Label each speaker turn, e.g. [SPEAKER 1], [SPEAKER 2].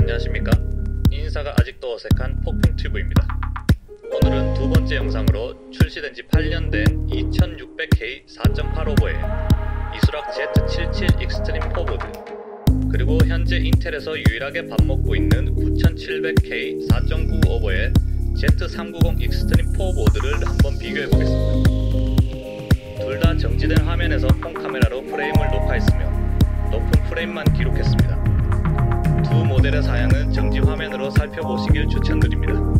[SPEAKER 1] 안녕하십니까? 인사가 아직도 어색한 폭풍튜브입니다. 오늘은 두 번째 영상으로 출시된 지 8년 된 2600K 4.8오버에 이수락 Z77 익스트림 4보드, 그리고 현재 인텔에서 유일하게 밥먹고 있는 9700K 4.9오버의 Z390 익스트림 4보드를 한번 비교해보겠습니다. 둘 다 정지된 화면에서 폰 카메라로 프레임을 녹화했으며 높은 프레임만 기록했습니다. 두 모델의 사양은 정지 화면으로 살펴보시길 추천드립니다.